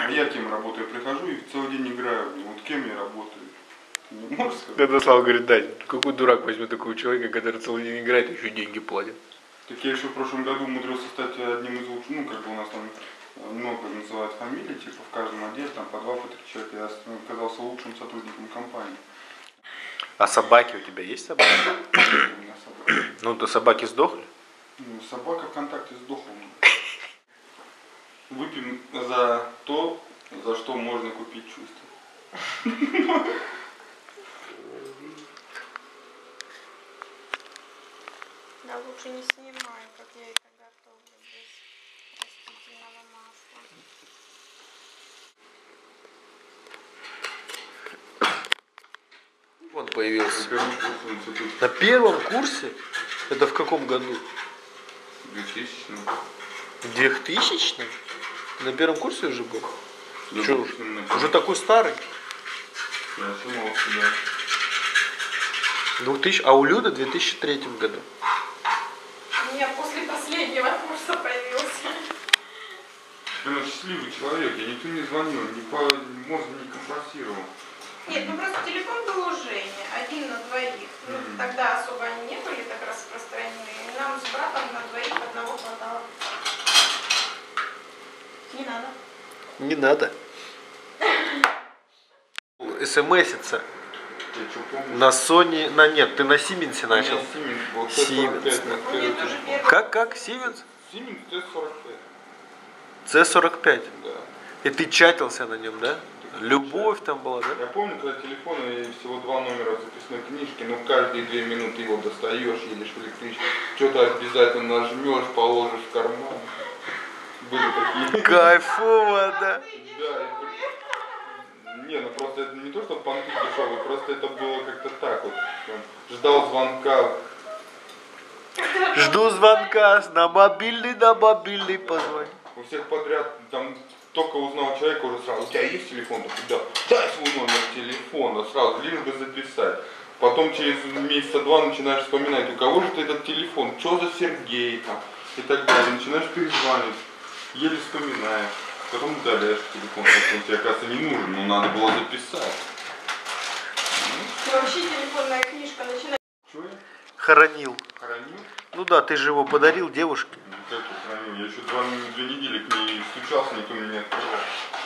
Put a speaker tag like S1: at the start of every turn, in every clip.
S1: А я кем работаю? Я прихожу и целый день играю. Вот кем я работаю? Ты не можешь сказать?
S2: Когда Слава говорит, да, какой дурак возьмет такого человека, который целый день играет и еще деньги платит.
S1: Так я еще в прошлом году умудрился стать одним из лучших, ну как бы у нас там много называют фамилий, типа в каждом отделе там по 2, по 3 человека, я оказался лучшим сотрудником компании.
S2: А собаки у тебя есть собаки?
S1: У меня собака.
S2: Ну, то собаки сдохли?
S1: Ну, собака ВКонтакте сдохла. Выпьем за то, за что можно купить чувства.
S3: Да лучше не снимай, как я это готовлю без растительного масла.
S2: Он появился. На первом курсе? Это в каком году?
S1: 2000.
S2: 2000? На первом курсе уже был?
S1: Да,
S2: Че, уже такой старый?
S1: Я думал себя.
S2: 2000, а у Люды в 2003 году.
S3: У меня после последнего курса появился.
S1: Блин, счастливый человек, я никто не звонил, мозг не компенсировал.
S3: Нет, ну просто телефон был у Жени, 1 на 2. Ну, тогда особо они не были так распространены. И нам с братом на 2 одного хватало. Не надо.
S2: Не надо. СМСиться. На Sony, нет, ты на Сименсе начал. Сименс. Как? Сименс?
S1: Сименс Т-45.
S2: С-45.
S1: Да.
S2: И ты чатился на нем, да? Любовь там была, да?
S1: Я помню, когда телефон и всего 2 номера в записной книжке, но каждые 2 минуты его достаешь, едешь в электричку, что-то обязательно нажмешь, положишь в карман. Были такие.
S2: Кайфово, да?
S1: Да, не, ну просто это не то, что понты дешевые, просто это было как-то так вот. Ждал звонка.
S2: Жду звонка, на мобильный позвони.
S1: У всех подряд, там только узнал человека, уже сразу, у тебя есть телефон? Да, дай свой номер телефона, сразу, лишь бы записать. Потом через месяца 2 начинаешь вспоминать, у кого же ты этот телефон, что за Сергей там, и так далее. Начинаешь перезванивать, еле вспоминаешь. Потом удаляешь телефон, потому что он тебе, оказывается, не нужен, но надо было записать.
S3: И вообще телефонная книжка начинает.
S1: Что я?
S2: Хоронил.
S1: Хоронил?
S2: Ну да, ты же его подарил девушке.
S1: Ну как я хранил? Я еще 2 недели к ней стучался, никто меня не открывал.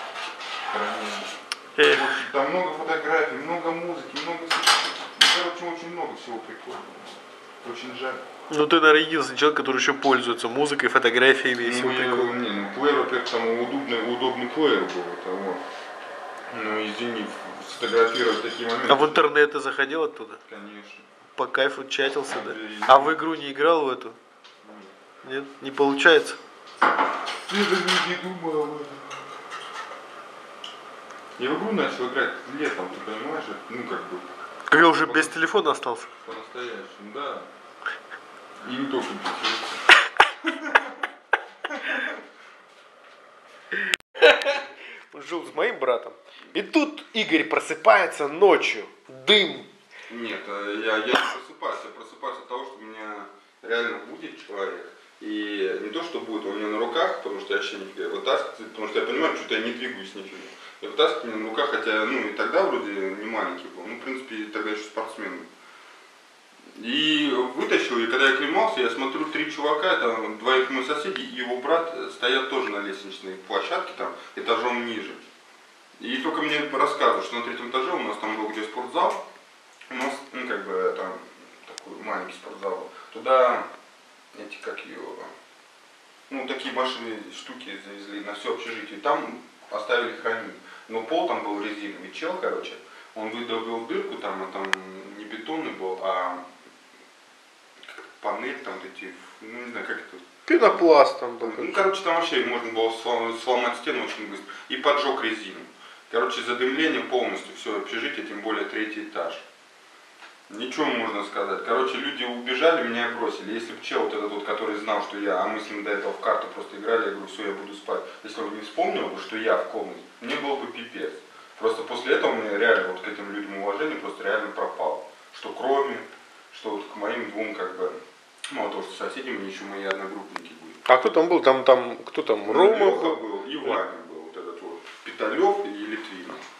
S1: Хранил. Там много фотографий, много музыки, много... Короче, очень много всего прикольного. Очень жаль.
S2: Ну ты, наверное, единственный человек, который еще пользуется музыкой, фотографиями и всего прикольного.
S1: Не, плеер, во-первых, там удобный плеер был. Это вот. Ну извини, сфотографировать такие моменты.
S2: А в интернет ты заходил оттуда?
S1: Конечно.
S2: По кайфу чатился, да? А в игру не играл в эту? Нет? Не получается?
S1: Я даже не думал об этом. Я в игру начал играть летом, ты понимаешь? Ну как бы.
S2: Когда уже без телефона остался?
S1: По-настоящему, да. И не только без телефона.
S2: Он жил с моим братом. И тут Игорь просыпается ночью. Дым.
S1: Нет, я не просыпаюсь. Я просыпаюсь от того, что у меня реально будет человек. И не то, что будет у меня на руках, потому что я вообще нифига вытаскиваю, потому что я понимаю, что я не двигаюсь нифига. Я вытаскиваю меня на руках, хотя, ну, и тогда вроде не маленький был, ну, в принципе, тогда еще спортсмен. И вытащил, и когда я клемался, я смотрю, 3 чувака, там, 2 моих соседей и его брат стоят тоже на лестничной площадке, там, этажом ниже. И только мне рассказывают, что на 3-м этаже у нас там был где спортзал, у нас, ну, как бы, там, такой маленький спортзал, туда, эти, как ее, ну, такие машины, штуки завезли на все общежитие, там оставили хранить. Но пол там был резиновый, чел, короче, он выдавил дырку, там, а там не бетонный был, а панель, там, эти, ну, не знаю, как это.
S2: Пенопласт там был.
S1: Ну, короче, там вообще можно было сломать стену очень быстро. И поджег резину. Короче, задымление полностью, все общежитие, тем более 3-й этаж. Ничего можно сказать. Короче, люди убежали, меня бросили. Если бы чел вот этот вот, который знал, что я, а мы с ним до этого в карту просто играли, я говорю, все, я буду спать. Если он не вспомнил бы, что я в комнате, мне было бы пипец. Просто после этого у меня реально вот к этим людям уважение просто реально пропало. Что кроме, что вот к моим 2 как бы, мало того, что соседи, мне еще мои одногруппники были.
S2: А кто там был? Там кто там?
S1: Ну,
S2: Рома
S1: Леха
S2: был?
S1: был, и Ваня был, вот этот вот,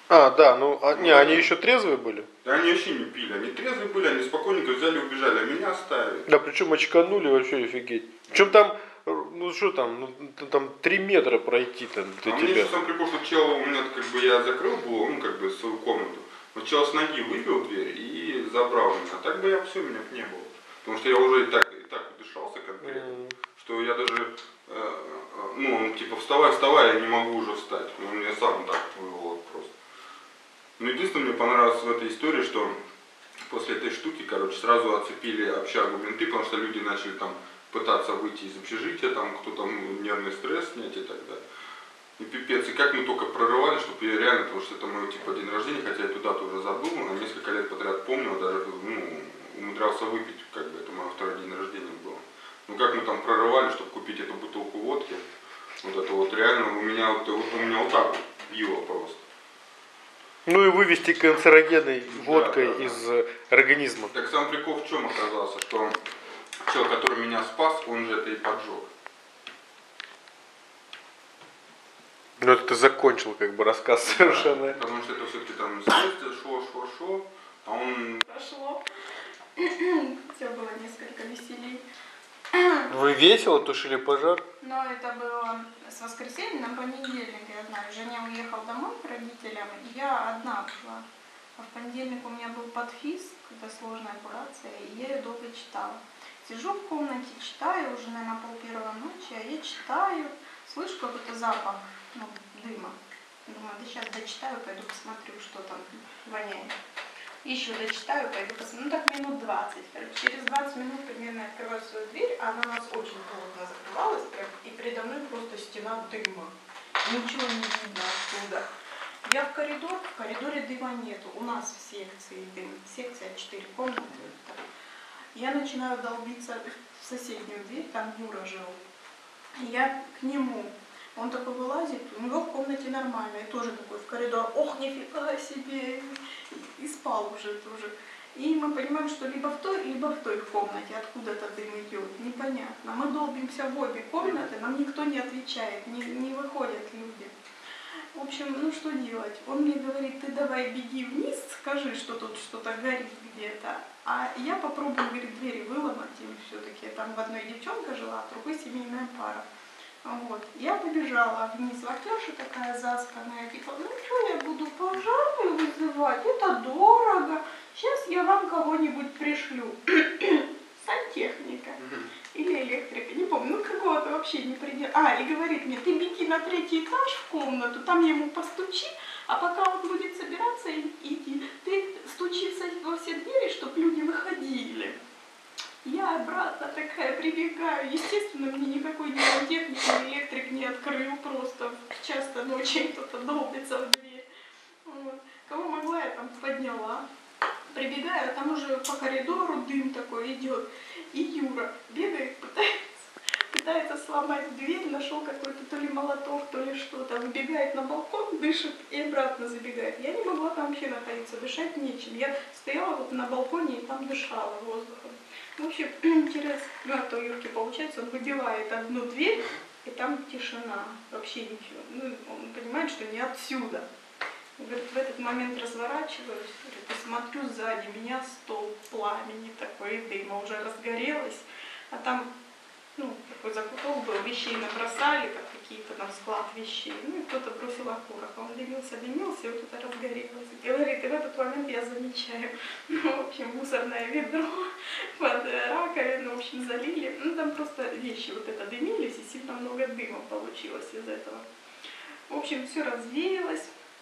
S2: А, да, ну, не, они еще трезвые были?
S1: Да они вообще не пили, они трезвые были, они спокойненько взяли и убежали, а меня оставили.
S2: Да, причем очканули вообще офигеть. Причем там, ну что там, ну, там 3 метра пройти-то до
S1: А мне
S2: тебя.
S1: еще сам прикол, что чел, у меня как бы я закрыл был, ну как бы свою комнату. Но чел с ноги выбил дверь и забрал меня. А так бы я все, меня бы не было. Потому что я уже и так удышался конкретно, что я даже, ну он типа вставай, вставай, я не могу уже встать. Он меня сам так вывел просто. Но единственное, мне понравилось в этой истории, что после этой штуки, короче, сразу оцепили общагу менты, потому что люди начали там пытаться выйти из общежития, там кто-то нервный стресс снять и так далее. И пипец, и как мы только прорывали, чтобы я реально, потому что это мой типа день рождения, хотя я туда-то уже забыл, но несколько лет подряд помню, даже умудрялся выпить, как бы это мой второй день рождения было. Ну как мы там прорывали, чтобы купить эту бутылку водки, вот это вот реально у меня вот так вот било просто.
S2: Ну и вывести канцерогенной водкой
S1: да.
S2: из организма.
S1: Так сам прикол в чем оказался, что человек, который меня спас, он же это и поджег.
S2: Ну это ты закончил как бы рассказ совершенно.
S1: Потому что это все-таки там следствие шло, а он...
S3: Прошло. Все было несколько веселей.
S2: Вы весело тушили пожар?
S3: Но это было с воскресенья на понедельник, я знаю. Женя уехал домой к родителям, и я одна была. А в понедельник у меня был подфиз, это сложная операция, и я ее долго читала. Сижу в комнате, читаю, уже, наверное, 1:30 ночи, а я читаю, слышу какой-то запах, ну, дыма. Думаю, да сейчас дочитаю, пойду посмотрю, что там воняет. Еще дочитаю, пойду посмотрю. Ну так минут 20. Через 20 минут примерно я открываю свою дверь, а она у нас очень плотно закрывалась, прям, и передо мной просто стена дыма. Ничего не видно оттуда. Я в коридоре дыма нету. У нас в секции дым. Секция 4 комнаты. Я начинаю долбиться в соседнюю дверь, там Юра жил. Я к нему. Он такой вылазит, у него в комнате нормально, и тоже такой в коридор, ох, нифига себе, и спал уже тоже. И мы понимаем, что либо в той комнате откуда-то дым идет, непонятно. Мы долбимся в обе комнаты, нам никто не отвечает, не выходят люди. В общем, ну что делать? Он мне говорит, ты давай беги вниз, скажи, что тут что-то горит где-то. А я попробую, говорит, двери выломать, и все-таки там в одной девчонка жила, а в другой семейная пара. Вот. Я побежала вниз, вахтерша такая заспанная, типа, ну что я буду пожарную вызывать, это дорого, сейчас я вам кого-нибудь пришлю, сантехника или электрика, не помню, ну какого-то вообще не придет. И говорит мне, ты беги на 3-й этаж в комнату, там ему постучи, а пока он будет собираться идти, ты стучи во все двери, чтобы люди выходили. Я обратно такая прибегаю. Естественно, мне никакой ни сантехник, ни электрик не открыл. Просто часто ночью кто-то долбится в дверь. Вот. Кого могла, я там подняла. Прибегаю, а там уже по коридору дым такой идет. И Юра бегает, пытается сломать дверь, нашел какой-то то ли молоток, то ли что-то. Выбегает на балкон, дышит и обратно забегает. Я не могла там вообще находиться, дышать нечем. Я стояла вот на балконе и там дышала воздухом. В общем, через, то Юрке получается, он выбивает одну дверь, и там тишина, вообще ничего. Ну, он понимает, что не отсюда. Он говорит, в этот момент разворачиваюсь, говорит, и смотрю сзади, меня столб пламени такой, дыма уже разгорелась, а там, ну, такой закуток был, вещей набросали, как какие-то там склад вещей, ну, и кто-то бросил окурок, а он дымился, и вот это разгорелось. И говорит, и в этот момент я замечаю, ну, в общем, мусорное ведро под раковину, в общем, залили, ну, там просто вещи вот это дымились, и сильно много дыма получилось из этого. В общем, все развеялось,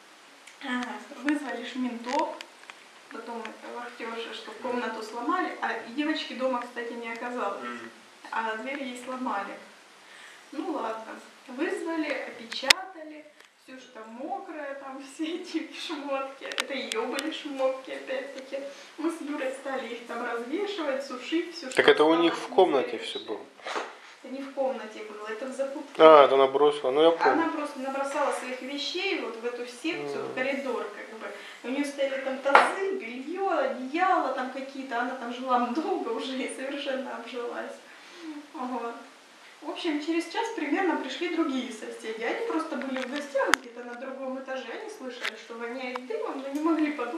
S3: вызвали ментов, потом это вахтерша, что комнату сломали, а девочки дома, кстати, не оказалось. А дверь ей сломали. Ну ладно, вызвали, опечатали, все что мокрое, там все эти шмотки, это ее были шмотки опять-таки. Мы с Юрой стали их там развешивать, сушить, все что.
S2: Так это у них в комнате все было?
S3: Это не в комнате было, это в закутке.
S2: Это она бросила, ну я помню.
S3: Она просто набросала своих вещей вот в эту секцию, в коридор как бы. У нее стояли там тазы, белье, одеяло там какие-то, она там жила долго уже и совершенно обжилась. Вот. В общем, через час примерно пришли другие соседи. Они просто были в гостях где-то на другом этаже. Они слышали, что воняет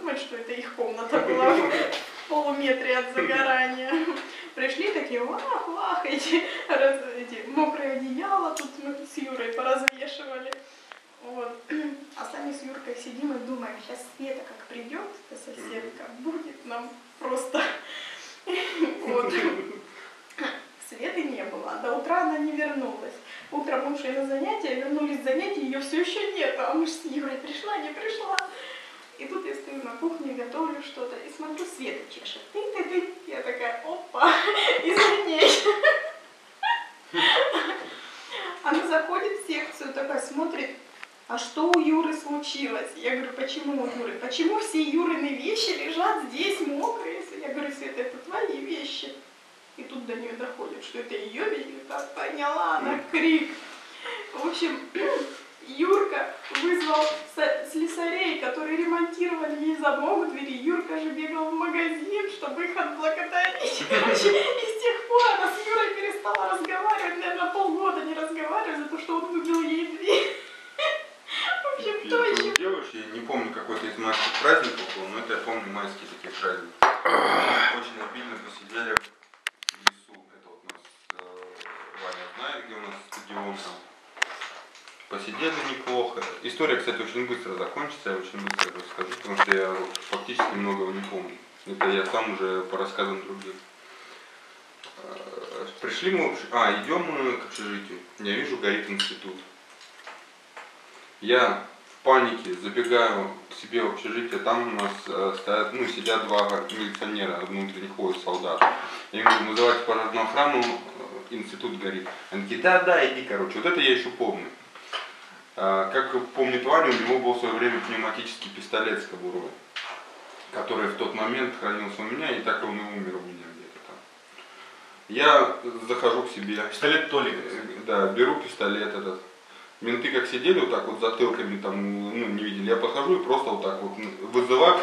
S3: думать, что это их комната была в полуметре от загорания. Пришли такие, вах, эти мокрые одеяла тут мы с Юрой поразвешивали. Вот. А сами с Юркой сидим и думаем, сейчас Света как придет, эта соседка, будет нам просто... Вот. Светы не было, до утра она не вернулась. Утром ушли на занятия, вернулись с занятий, ее все еще нет, а мы же с Юрой пришла, не пришла. И тут я стою на кухне, готовлю что-то, и смотрю, Света чешет. Ты. Я такая, опа, и за ней. Она заходит в секцию, такая смотрит, а что у Юры случилось? Я говорю, почему у Юры? Почему все Юрины вещи лежат здесь мокрые? Я говорю, Света, это твои вещи. И тут до нее доходит, что это ее вещи. Как поняла она крик. В общем, Юрка вызвал слесарей, которые ремонтировали ей замок в двери. Юрка же бегал в магазин, чтобы их отблагодарить. Короче, и с тех пор она с Юрой перестала разговаривать. Наверное, полгода не разговаривали за то, что он выбил ей дверь. В общем, точно.
S1: Делаешь, я не помню, какой-то из майских праздников был, но это я помню майские такие праздники. Очень обильно посидели в лесу. Это вот у нас Ваня знает, где у нас стадион там. Посидели неплохо. История, кстати, очень быстро закончится, я очень быстро расскажу, потому что я фактически многого не помню. Это я сам уже по рассказам других. Пришли мы, идем мы к общежитию. Я вижу, горит институт. Я в панике забегаю к себе в общежитие, там у нас стоят, сидят два милиционера, внутренних войск, солдат. Я говорю, вызывайте пожарную охрану, институт горит. Они такие, да, иди, короче. Вот это я еще помню. Как помнит Ваня, у него был в свое время пневматический пистолет с кобурой, который в тот момент хранился у меня, и так он и умер у меня где-то там. Я захожу к себе.
S4: Пистолет Толик.
S1: Да, беру пистолет этот. Менты как сидели вот так вот затылками там, не видели. Я подхожу и просто вот так вот вызываю.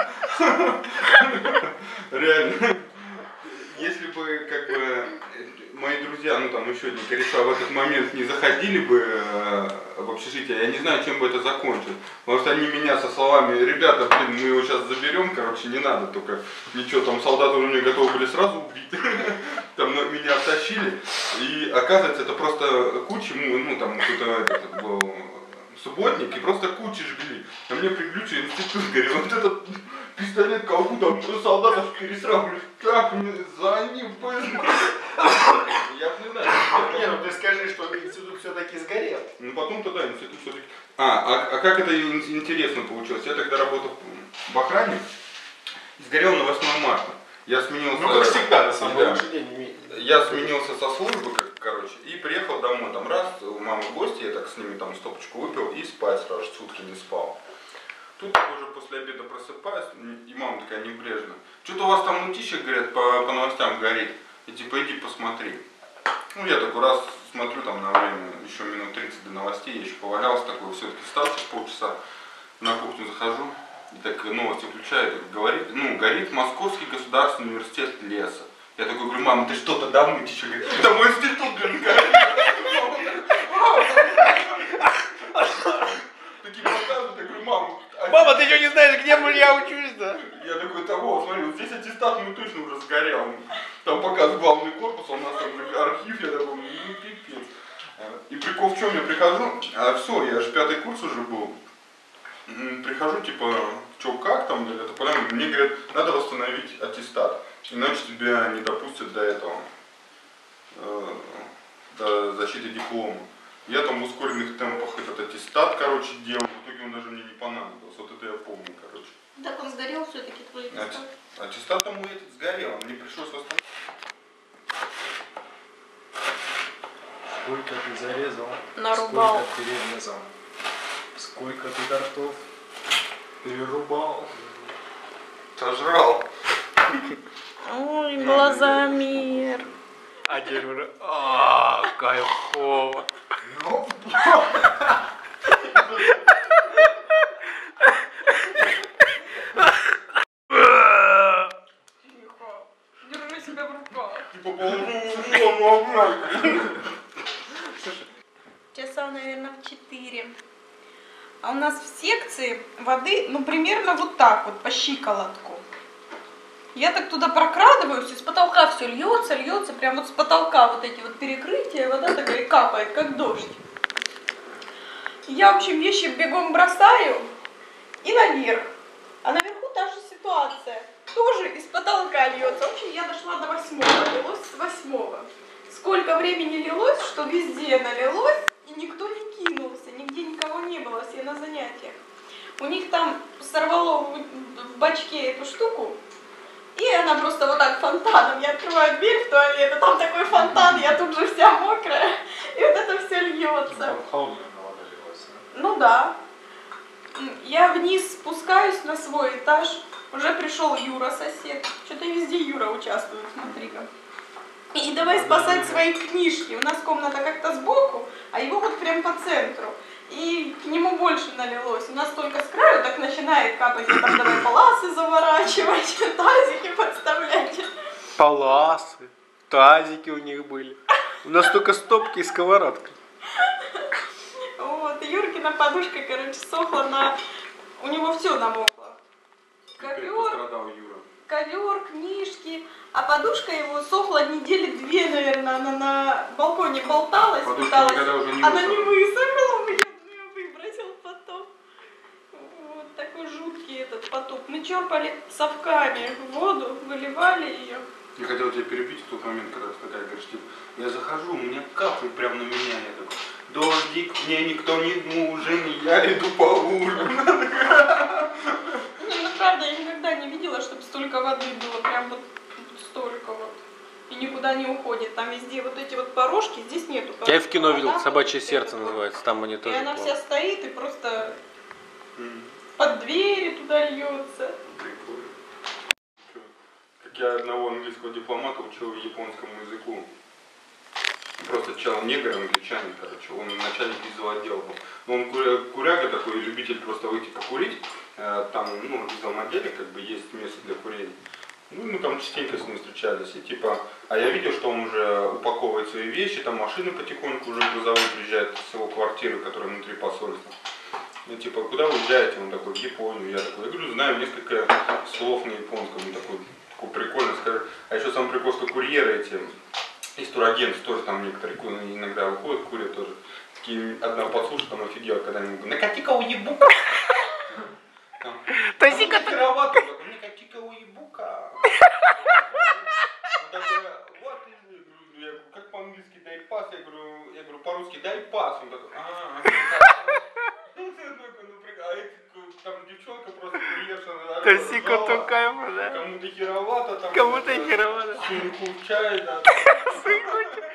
S1: Реально. Если бы как бы мои друзья, там еще одни кореша в этот момент не заходили бы в общежитие, я не знаю, чем бы это закончилось. Потому что они меня со словами, ребята, мы его сейчас заберем, короче, не надо только ничего, там солдаты уже меня готовы были сразу убить. Там меня оттащили. И оказывается, это просто куча, там кто-то этот был субботник, и просто кучи жгли. А мне приключили, институт горел. Вот этот пистолет колку, там солдатов пересравнивали. Так мне за ним быстро. Я не знаю.
S4: Ты скажи, что институт все-таки сгорел.
S1: Потом-то да, институт все-таки. А как это интересно получилось? Я тогда работал в охране, сгорел на 8 марта. Я сменился.
S4: Как всегда, на самом деле.
S1: Я сменился со службы, короче, и приехал домой. Там раз, у мамы гости, я так с ними там стопочку выпил и спать сразу, сутки не спал. Тут уже после обеда просыпаюсь, и мама такая небрежно. Что-то у вас там мутищик, говорят, по новостям горит. И типа иди посмотри. Я такой раз смотрю там на время, еще минут 30 до новостей, я еще повалялся такой, все-таки встал через полчаса, на кухню захожу, и так новости включаю, говорит, горит Московский государственный университет леса. Я такой говорю, мама, ты что-то давно еще говорит, это мой институт, блин, горит. Такие показывают, я говорю, мама.
S2: Мама, ты что не знаешь, где я учусь-то?
S1: Я такой, смотри, вот здесь аттестат точно уже сгорел. Там показывает главный корпус, у нас там архив, я такой, пипец. И прикол в чем, я прихожу, все, я же 5-й курс уже был. Прихожу, типа, что, как там, это правильно? Мне говорят, надо восстановить аттестат, иначе тебя не допустят до этого, до защиты диплома. Я там в ускоренных темпах этот аттестат, короче, делал, в итоге он даже мне не понадобился, вот это я помню, короче.
S3: Так он сгорел все-таки твой аттестат?
S1: Аттестат там мой этот сгорел, мне пришлось восстановить.
S4: Сколько ты зарезал?
S3: Нарубал.
S4: Сколько перерезал? Сколько ты тортов перерубал?
S1: Сожрал.
S3: Ой, глазомер.
S2: А теперь кайфово.
S3: Держи себя в руках. Часа, наверное, в 4. А у нас нас в секции воды, ну, примерно вот так вот, по щиколотку. Я так туда прокрадываюсь, и с потолка все льется, льется, прям вот с потолка вот эти вот перекрытия, вода такая капает, как дождь. Я, в общем, вещи бегом бросаю и наверх. А наверху та же ситуация. Тоже из потолка льется. В общем, я дошла до 8-го, лилось с 8-го. Сколько времени лилось, что везде налилось, и никто не кинулся, нигде никого не было, все на занятиях. У них там сорвало в бачке эту штуку, и она просто вот так фонтаном. Я открываю дверь в туалет, а там такой фонтан, я тут же вся мокрая, и вот это все льется.
S4: Там холодная вода лилась, да?
S3: Ну да. Я вниз спускаюсь на свой этаж, уже пришел Юра, сосед. Что-то везде Юра участвует, смотри-ка. И давай спасать свои книжки. У нас комната как-то сбоку, а его вот прям по центру. И к нему больше налилось. У нас только с краю так начинает капать. Я там давай паласы заворачивать, тазики подставлять.
S2: Паласы, тазики у них были. У нас только стопки и сковородка.
S3: Вот, Юркина подушка, короче, сохла на... У него все намокло.
S1: Пострадал Юра.
S3: Ковер, книжки, а подушка его сохла недели 2, наверное, она на балконе болталась,
S1: Подушка
S3: пыталась,
S1: никогда уже не
S3: она не
S1: высохла.
S3: высохла, я ее выбросил потом. Вот такой жуткий этот потоп. Мы черпали совками воду, выливали ее.
S1: Я хотел тебя перебить в тот момент, когда ты такая говоришь, типа, я захожу, у меня капает прямо на меня, я такой, дождик, мне никто не нужен, я иду по лужам.
S3: Не, ну правда, я никогда не видела, чтобы столько воды было, прям вот столько вот. И никуда не уходит. Там везде вот эти вот порожки, здесь нету.
S2: Я в кино видел,
S3: Вода,
S2: «Собачье
S3: вот
S2: сердце»
S3: это вот.
S2: называется, там они
S3: И
S2: тоже
S3: она вся
S2: плавают.
S3: стоит и просто под двери туда льется.
S1: Прикольно. Как я одного английского дипломата учил японскому языку. Просто чел негр, англичанин, короче, он начальник визового отдела был. Но он куряга такой, любитель просто выйти покурить. Там, ну, в визовом отделе как бы есть место для курения. Ну, мы там частенько с ним встречались. И типа, а я видел, что он уже упаковывает свои вещи, там машины потихоньку уже грузовые приезжают с его квартиры, которая внутри посольства. Ну, типа, куда вы уезжаете? Он такой, в Японию. Я такой, я говорю, знаю несколько слов на японском. Он такой прикольно скажет. А еще самый прикол, что курьеры эти, из турагентств тоже там некоторые иногда уходят, курят тоже. Такие, одна подслушает, там офигела, когда-нибудь, накати-ка уебука.
S2: Тазика
S1: херовато, накати-ка уебука. Он такой, вот, я говорю, как по-английски дай пас? Я говорю, по-русски дай пас. Он такой, там девчонка просто курьерша.
S2: Тазика тукаема, да?
S1: Кому-то херовато, там.
S2: Кому-то херовато.
S1: Сынку в чай, да.
S2: Сынку.